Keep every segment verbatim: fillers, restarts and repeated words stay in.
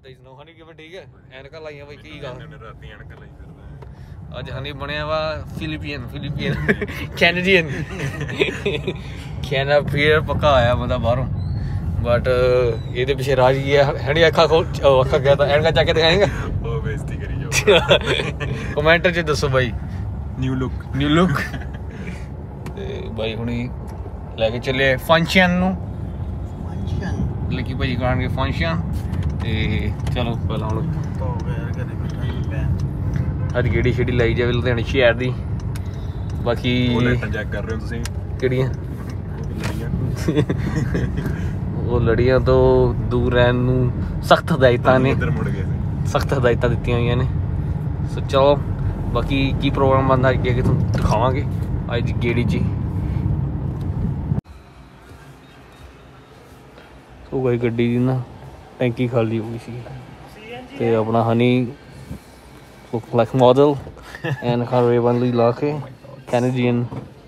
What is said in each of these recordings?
ਸੁਣਾਓ ਹਨੀ ਕਿਵੇਂ ਠੀਕ ਹੈ? ਐਨਕਾਂ ਲਾਈਆਂ ਬਈ ਕੀ ਗੱਲ ਰਾਤੀ ਐਨਕਾਂ ਲਾਈ ਫਿਰਦਾ ਅੱਜ ਹਨੀ ਬਣਿਆ ਵਾ ਫਿਲੀਪੀਨ ਫਿਲੀਪੀਨ ਕੈਨੇਡੀਅਨ ਕੈਨਾ ਪੀਰ ਪੱਕਾ ਆਇਆ ਬੰਦਾ ਬਾਹਰੋਂ ਬਟ ਇਹਦੇ ਪਿੱਛੇ ਰਾਜ ਕੀ ਹੈ ਹਣੀ ਅੱਖਾਂ ਖੋਲ ਅੱਖਾਂ ਗਿਆ ਤਾਂ ਐਨਕਾਂ ਚੱਕ ਕੇ ਦਿਖਾਏਗਾ ਉਹ ਬੇਇੱਜ਼ਤੀ ਕਰੀ ਜਾਓ ਕਮੈਂਟ 'ਚ ਦੱਸੋ ਬਾਈ ਨਿਊ ਲੁੱਕ ਨਿਊ ਲੁੱਕ ਤੇ ਬਾਈ ਹੁਣੀ ਲੈ ਕੇ ਚੱਲੇ ਫੰਕਸ਼ਨ ਨੂੰ ਫੰਕਸ਼ਨ ਲੱਕੀ ਭਾਜੀ ਕਰਾਂਗੇ ਫੰਕਸ਼ਨ ਤੇ ਚਲੋ ਪਹਿਲਾਂ ਹੁਣ ਅੱਜ ਗੇੜੀ ਛੇੜੀ ਲਾਈ ਜਾਵੇ ਲੁਧਿਆਣੇ ਸ਼ਹਿਰ ਦੀ ਬਾਕੀ ਉਹ ਲੈਟਾਂ ਚੈੱਕ ਕਰ ਰਹੇ ਹੋ ਤੁਸੀਂ ਕਿਹੜੀਆਂ ਉਹ ਲੜੀਆਂ ਤੋਂ ਦੂਰ ਰਹਿਣ ਨੂੰ ਸਖਤ ਹਦਾਇਤਾਂ ਨੇ ਇੱਧਰ ਮੁੜ ਗਏ ਸਖਤ ਹਦਾਇਤਾਂ ਦਿੱਤੀਆਂ ਹੋਈਆਂ ਨੇ ਸੋ ਚਲੋ ਬਾਕੀ ਕੀ ਪ੍ਰੋਗਰਾਮ ਬਣਦਾ ਅੱਗੇ ਅੱਗੇ ਤੁਹਾਨੂੰ ਦਿਖਾਵਾਂਗੇ ਅੱਜ ਦੀ ਗੇੜੀ 'ਚ ਸੋ ਗਈ ਗੱਡੀ ਦੀ ਨਾ ਟੈਂਕੀ ਖਾਲੀ ਹੋ ਗਈ ਸੀ ਤੇ ਆਪਣਾ ਹਨੀ ਲਾਈਕ ਮਾਡਲ ਐਂਡ ਕਾਰ ਰੇਵਨ ਲਈ ਲਾ ਕੇ ਕੈਨੇਡੀਅਨ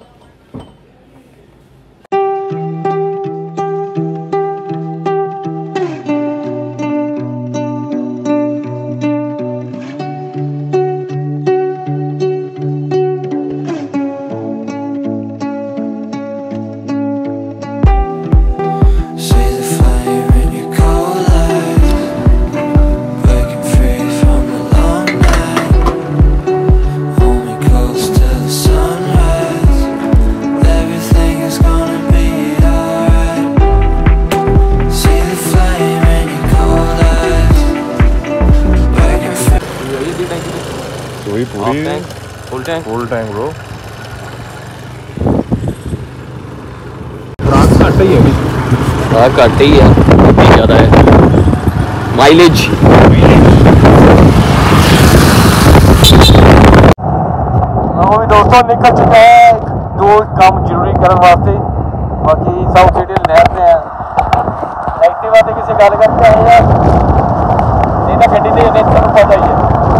पूरी पूरी full tank full tank bro रात घट ही है अभी रात घट ही है काफ़ी ज़्यादा है माइलेज दोस्तों निकल चुका है दो काम जरूरी करने वास्ते बाकी सब सीढ़ी नहर पे है एक्टिवा से किसी गल करते हैं यार नहीं तो गड्डी से नहीं तो पता ही है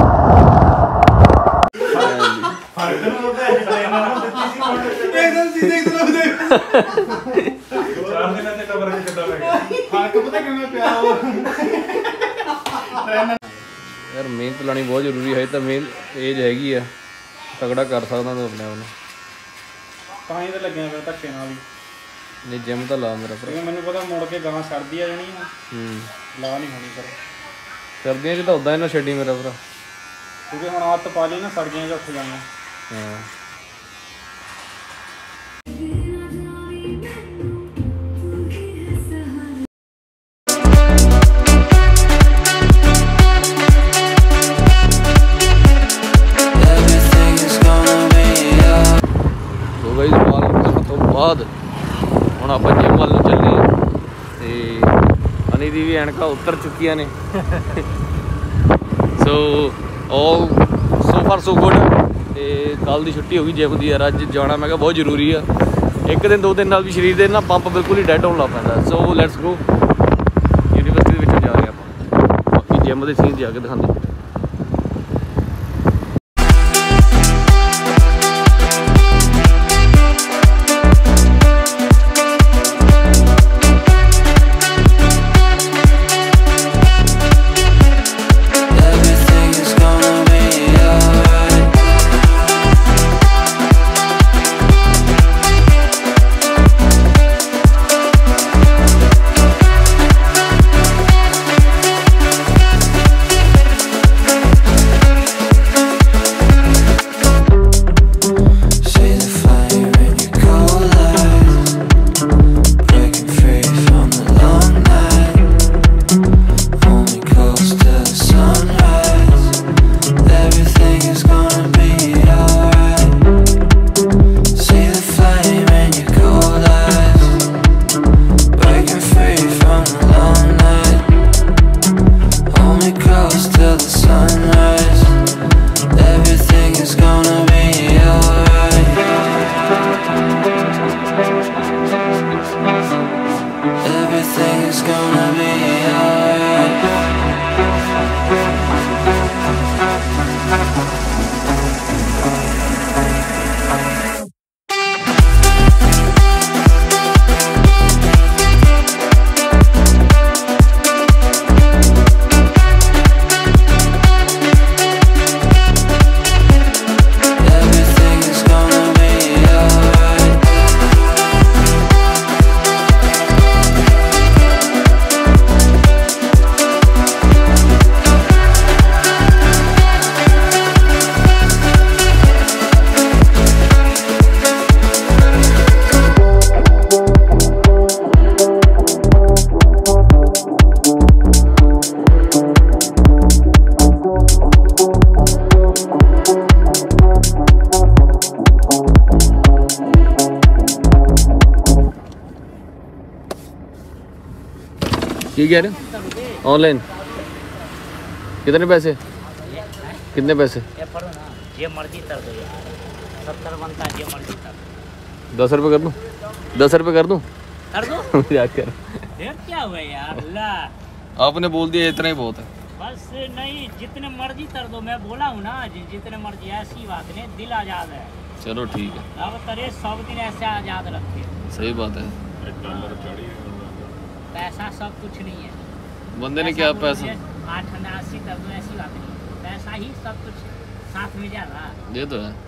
यार मेहनत लानी बहुत जरूरी है तो मेहनत एज हैगी है तगड़ा कर सकदा तूं अपने आप ਤਾਂ ਹੀ ਤਾਂ ਲੱਗਿਆ ਪਿਆ ਧੱਕੇ ਨਾਲ ਹੀ नहीं जिम तो ला मेरा भरा ਮੈਨੂੰ ਪਤਾ ਮੁੜ ਕੇ ਗਾਂ ਛੱਡਦੀ ਆ ਜਾਣੀ ਆ हम्म ਲਾ ਨਹੀਂ ਹੋਣੀ ਪਰ सर्दियों च तो उदा ही ना छड्डी मेरा भरा ਕਿਉਂਕਿ ਹੁਣ ਆਦਤ ਪਾ ਲਈ ਨਾ ਸਰਦੀਆਂ 'ਚ ਉੱਠ ਜਾਣਾ हाँ ਬਾਅਦ ਹੁਣ ਆਪਾਂ ਜਿਮ ਵੱਲ ਨੂੰ ਚੱਲੇ ਹਾਂ ਤੇ ਹਨੀ ਦੀ ਵੀ ਐਨਕਾਂ ਉਤਰ ਚੁੱਕੀਆਂ ਨੇ ਸੋ ਆਲ ਸੋ ਫਾਰ ਸੋ ਗੁੱਡ ਤੇ ਕੱਲ ਦੀ ਛੁੱਟੀ ਹੋ ਗਈ ਜਿਮ ਦੀ ਯਾਰ ਅੱਜ ਜਾਣਾ ਮੈਂ ਕਿਹਾ ਬਹੁਤ ਜ਼ਰੂਰੀ ਆ ਇੱਕ ਦਿਨ ਦੋ ਦਿਨ ਨਾਲ ਵੀ ਸਰੀਰ ਦੇ ਨਾ ਪੰਪ ਬਿਲਕੁਲ ਹੀ ਡੈਡ ਹੋਣ ਲੱਗ ਪੈਂਦਾ ਸੋ ਲੈਟਸ ਗੋ ਯੂਨੀਵਰਸਿਟੀ ਦੇ ਵਿੱਚ ਜਾ ਰਹੇ ਆਪਾਂ ਬਾਕੀ ਜਿਮ ਦੇ ਸੀਨ ਜਾ ਕੇ ਦਿਖਾਉਂਦੇ की कह रहे हो ऑनलाइन कितने पैसे कितने पैसे जे मर्जी कर दो यार, सत्तर बनता जे मर्जी कर दस रुपये कर दूँ दस रुपये कर दूँ कर दो मजाक कर फिर क्या हुआ यार। अल्लाह आपने बोल दिया इतना ही बहुत है। बस नहीं, जितने मर्जी कर दो, मैं बोला हूँ ना जि- जितने मर्जी, ऐसी बात नहीं, दिल आज़ाद है। चलो ठीक है अब तेरे सब दिन ऐसे आज़ाद रखे, सही बात है। पैसा सब कुछ नहीं है। बंदे ने क्या पैसा आठ अस्सी कर दो, ऐसी बात नहीं, पैसा ही सब कुछ साथ में जा रहा। ये तो है।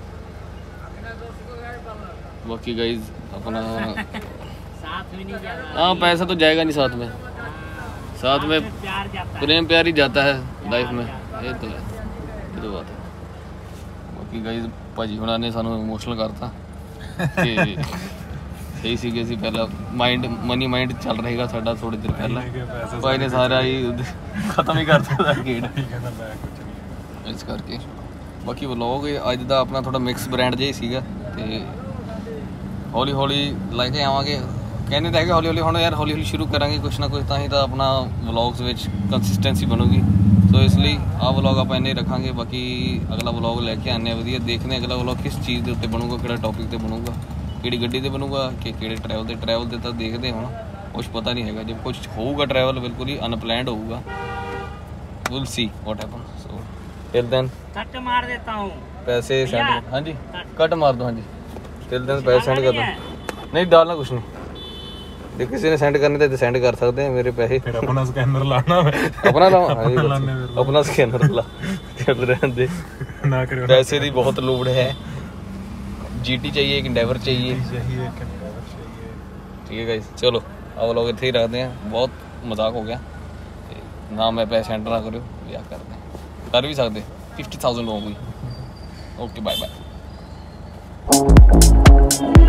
बाकी गाइज अपना साथ में नहीं जा रहा। हाँ पैसा तो जाएगा नहीं साथ में, साथ में प्यार जाता है, प्रेम प्यार ही जाता है लाइफ में। ये तो है, ये तो बात है। बाकी गाइज भाजी हुणा ने सानू इमोशनल करता कि सही सी कि पहला माइंड मनी माइंड चल रहेगा साडा थोड़ी देर पहला, भाई ने सारा ही खत्म ही कर ਦਿੱਤਾ ਗੇੜ ਇਸ ਕਰਕੇ। ਬਾਕੀ ਵਲੌਗ ਅੱਜ ਦਾ ਆਪਣਾ ਥੋੜਾ ਮਿਕਸ ਬ੍ਰਾਂਡ ਜਿਹਾ ਹੀ ਸੀਗਾ ਤੇ ਹੌਲੀ ਹੌਲੀ ਲੈ ਕੇ ਆਵਾਂਗੇ। ਕਹਿੰਦੇ ਤਾਂ ਹੈਗੇ ਹੌਲੀ ਹੌਲੀ, ਹੁਣ ਯਾਰ ਹੌਲੀ ਹੌਲੀ ਸ਼ੁਰੂ ਕਰਾਂਗੇ ਕੁਛ ਨਾ ਕੁਛ, ਤਾਂ ਹੀ ਤਾਂ ਆਪਣਾ ਵਲੌਗਸ ਵਿੱਚ ਕੰਸਿਸਟੈਂਸੀ ਬਣੂਗੀ। ਸੋ ਇਸ ਲਈ ਆਹ ਵਲੌਗ ਆਪਾਂ ਇੰਨੇ ਰੱਖਾਂਗੇ। ਬਾਕੀ ਅਗਲਾ ਵਲੌਗ ਲੈ ਕੇ ਆਉਂਦੇ ਹਾਂ ਵਧੀਆ, ਦੇਖਦੇ ਹਾਂ ਅਗਲਾ ਵਲੌਗ ਕਿਸ ਚੀਜ਼ ਦੇ ਉੱਤੇ ਬਣੂਗਾ, ਕਿਹੜਾ ਟੌਪਿਕ ਤੇ ਬਣੂਗਾ, ਕਿਹੜੀ ਗੱਡੀ ਤੇ ਬਣੂਗਾ ਕਿ ਕਿਹੜੇ ਟਰੈਵਲ ਤੇ। ਟਰੈਵਲ ਤੇ ਤਾਂ ਦੇਖਦੇ ਹੁਣ ਕੁਛ ਪਤਾ ਨਹੀਂ ਹੈਗਾ, ਜੇ ਕੁਛ ਹੋਊਗਾ ਟਰੈਵਲ ਬਿਲਕੁਲ ਹੀ ਅਨਪਲੈਨਡ ਹੋਊਗਾ, will see what happen. So till then cut मार देता हूँ। पैसे सेंड भैया, हाँ जी कट मार दो हाँ जी। टिल देन पैसे सेंड कर दो। नहीं डालना कुछ नहीं, जे किसी ने सेंड करने थे सेंड कर सकते हैं मेरे पैसे। फिर अपना स्कैनर लाना है, अपना लाओ हाँ जी, लाने मेरे अपना स्कैनर ला चल रहने दे। ना करो पैसे की बहुत लोड़ है। जीटी चाहिए एक इंडेवर चाहिए। चाहिए एक ड्राइवर चाहिए। ठीक है गाइस चलो अब लोग इतने ही रखते हैं, बहुत मजाक हो गया ना। मैं पैसे सेंड ना करो या करते हैं, कर भी सकते फिफ्टी थाउजेंड हो गई। Okay bye bye.